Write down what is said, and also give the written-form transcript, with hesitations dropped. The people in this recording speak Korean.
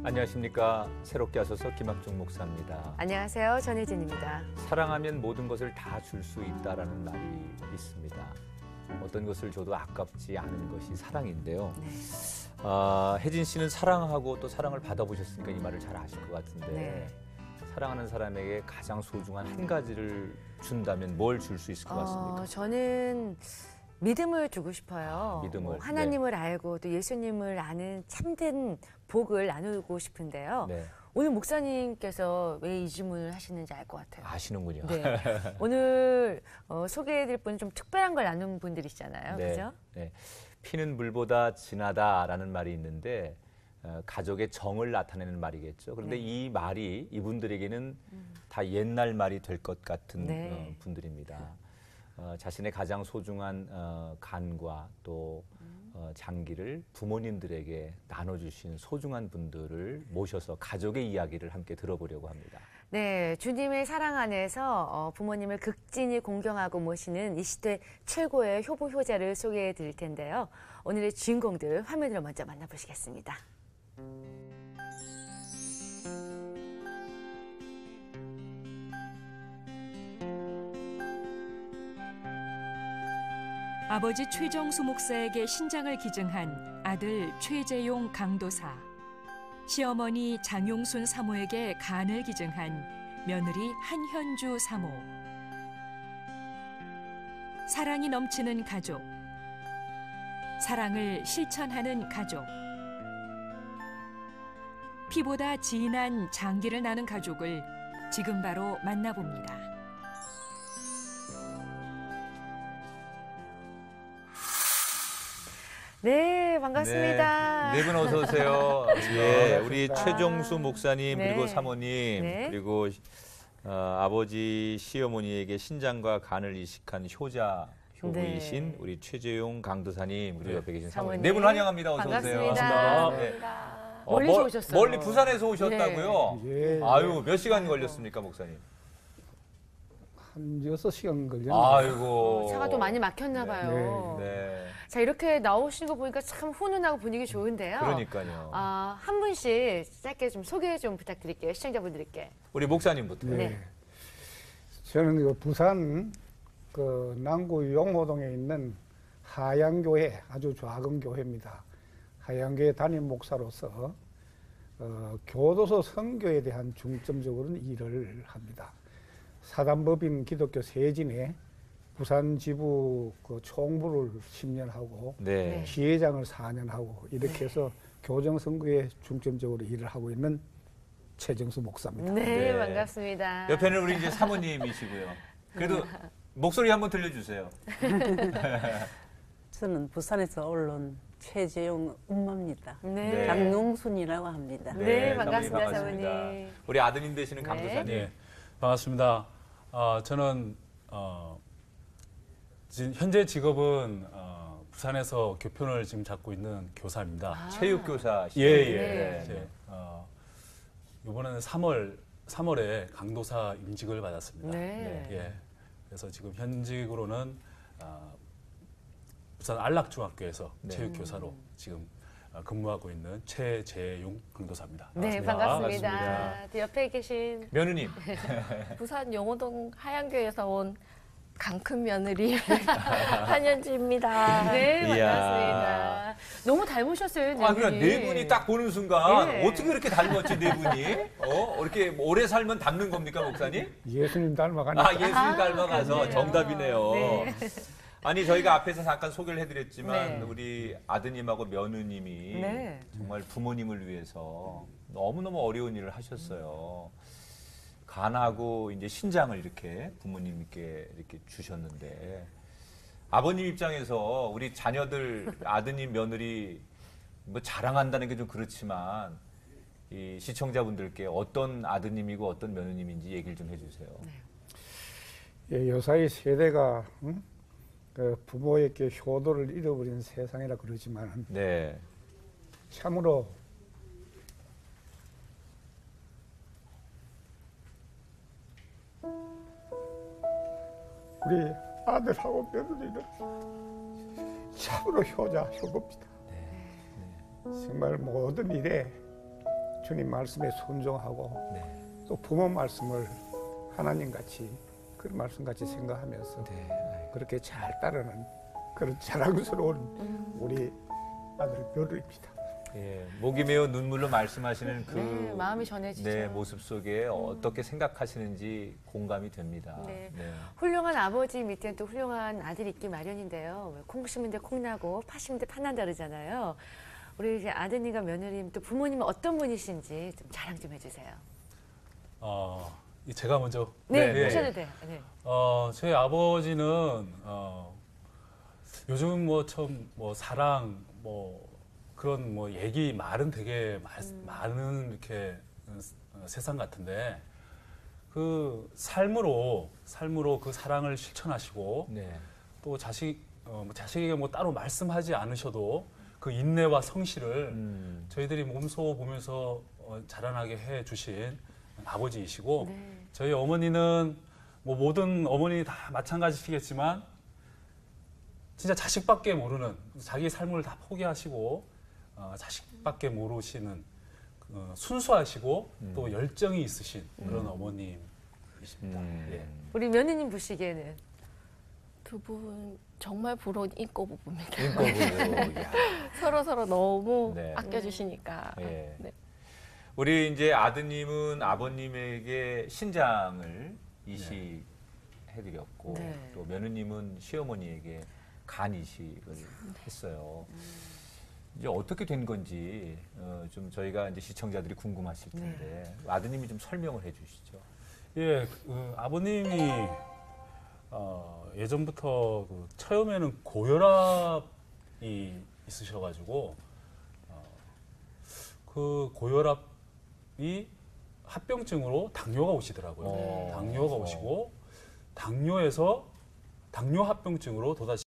안녕하십니까. 새롭게 하소서 김학중 목사입니다. 안녕하세요. 전혜진입니다. 사랑하면 모든 것을 다 줄 수 있다라는 말이 있습니다. 어떤 것을 줘도 아깝지 않은 것이 사랑인데요. 네. 혜진 씨는 사랑하고 또 사랑을 받아보셨으니까 이 말을 잘 아실 것 같은데 네. 사랑하는 사람에게 가장 소중한 한 가지를 준다면 뭘 줄 수 있을 것 같습니까? 저는 믿음을 주고 싶어요. 믿음을. 하나님을 알고 또 예수님을 아는 참된 복을 나누고 싶은데요. 네. 오늘 목사님께서 왜 이 질문을 하시는지 알 것 같아요. 아시는군요. 네. 오늘 소개해드릴 분은 좀 특별한 걸 나눈 분들이시잖아요. 네. 그죠? 네. 피는 물보다 진하다라는 말이 있는데 가족의 정을 나타내는 말이겠죠. 그런데 네. 이 말이 이분들에게는 다 옛날 말이 될 것 같은 네. 분들입니다. 자신의 가장 소중한 간과 또 장기를 부모님들에게 나눠주신 소중한 분들을 모셔서 가족의 이야기를 함께 들어보려고 합니다. 네, 주님의 사랑 안에서 부모님을 극진히 공경하고 모시는 이 시대 최고의 효부 효자를 소개해 드릴 텐데요. 오늘의 주인공들 화면으로 먼저 만나보시겠습니다. 아버지 최정수 목사에게 신장을 기증한 아들 최재용 강도사, 시어머니 장용순 사모에게 간을 기증한 며느리 한현주 사모. 사랑이 넘치는 가족, 사랑을 실천하는 가족, 피보다 진한 장기를 나눈 가족을 지금 바로 만나봅니다. 네, 반갑습니다. 네 분 어서 오세요. 예, 우리 최종수 목사님 네. 그리고 사모님 네. 그리고 아버지 시어머니에게 신장과 간을 이식한 효자 효부이신 네. 우리 최재용 강도사님 그리고 옆에 계신 사모님 사모님. 네 분 환영합니다. 어서 반갑습니다. 오세요. 네. 멀리서 오셨어요. 멀리 부산에서 오셨다고요? 예. 아유 몇 시간 걸렸습니까 목사님? 한 6시간 걸렸네요. 아이고 차가 또 많이 막혔나 봐요. 네. 자, 이렇게 나오시는 거 보니까 참 훈훈하고 분위기 좋은데요. 그러니까요. 한 분씩 짧게 좀 소개 좀 부탁드릴게요. 시청자분들께. 우리 목사님부터. 네. 네. 저는 그 부산 그 남구 용호동에 있는 하양교회, 아주 작은 교회입니다. 하양교회 담임 목사로서 교도소 선교에 대한 중점적으로는 일을 합니다. 사단법인 기독교 세진에 부산 지부 그 총부를 10년 하고 네. 지회장을 4년 하고 이렇게 해서 교정 선거에 중점적으로 일을 하고 있는 최정수 목사입니다. 네, 네. 반갑습니다. 옆에는 우리 이제 사모님이시고요. 그래도 목소리 한번 들려주세요. 저는 부산에서 올라온 최재용 엄마입니다. 네. 장용순이라고 합니다. 네, 사모님 반갑습니다, 사모님. 우리 아드님 되시는 네. 강도사님. 네, 반갑습니다. 저는 현재 직업은 부산에서 교편을 지금 잡고 있는 교사입니다. 체육교사시죠? 예. 네. 이제, 이번에는 3월에 강도사 임직을 받았습니다. 네. 예. 그래서 지금 현직으로는 부산 안락중학교에서 네. 체육교사로 지금 근무하고 있는 최재용 강도사입니다. 네, 반갑습니다. 또 옆에 계신 며느님. 부산 용호동 하양교에서 온 강큰 며느리 한현주입니다. 네, 이야. 반갑습니다. 너무 닮으셨어요, 네 아, 그냥 분이. 네 분이 딱 보는 순간 네. 어떻게 그렇게 닮았지, 네 분이? 이렇게 오래 살면 닮는 겁니까, 목사님? 예수님 닮아가니까. 아, 예수님 닮아가서 그러네요. 정답이네요. 네. 아니, 저희가 앞에서 잠깐 소개를 해드렸지만 네. 우리 아드님하고 며느님이 네. 정말 부모님을 위해서 너무너무 어려운 일을 하셨어요. 간하고 이제 신장을 이렇게 부모님께 이렇게 주셨는데 아버님 입장에서 우리 자녀들 아드님 며느리 뭐 자랑한다는 게 좀 그렇지만 이 시청자분들께 어떤 아드님이고 어떤 며느님인지 얘기를 좀 해주세요. 예, 요사이 세대가 그 부모에게 효도를 잃어버린 세상이라 그러지만 네. 참으로 우리 아들하고 며느리는 참으로 효자 효겁니다. 정말 모든 일에 주님 말씀에 순종하고 네. 또 부모 말씀을 하나님같이 그런 말씀같이 생각하면서 네. 그렇게 잘 따르는 그런 자랑스러운 우리 아들 묘루입니다. 예, 목이 메어 눈물로 말씀하시는 그 네, 마음이 전해지죠. 네, 모습 속에 어떻게 생각하시는지 공감이 됩니다. 네. 훌륭한 아버지 밑에 또 훌륭한 아들이 있기 마련인데요. 왜 콩 심은 데 콩 나고 파 심은 데 파 난다 그러잖아요. 우리 이제 아드님과 며느님 또 부모님은 어떤 분이신지 좀 자랑 좀 해주세요. 제가 먼저. 네, 네. 하셔도 돼요. 네. 저희 아버지는 요즘 뭐 사랑 그런 얘기 말은 되게 많은 이렇게 세상 같은데 그 삶으로 그 사랑을 실천하시고 네. 또 자식에게 따로 말씀하지 않으셔도 그 인내와 성실을 저희들이 몸소 보면서 자라나게 해 주신 아버지이시고 네. 저희 어머니는 모든 어머니 다 마찬가지시겠지만 진짜 자식밖에 모르는 자기 삶을 다 포기하시고 자식밖에 모르시는 순수하시고 또 열정이 있으신 그런 어머님이십니다. 예. 우리 며느님 보시기에는 두 분 정말 부러운 인꼬 부부입니다. 인거부부. 서로 너무 네. 아껴주시니까. 예. 네. 우리 이제 아드님은 아버님에게 신장을 이식해드렸고 네. 또 며느님은 시어머니에게 간 이식을 했어요. 이제 어떻게 된 건지 좀 저희가 이제 시청자들이 궁금하실 텐데 아드님이 좀 설명을 해주시죠. 예, 아버님이 예전부터 처음에는 고혈압이 있으셔가지고 그 고혈압이 합병증으로 당뇨가 오시더라고요. 당뇨가 오시고 당뇨에서 당뇨 합병증으로 또다시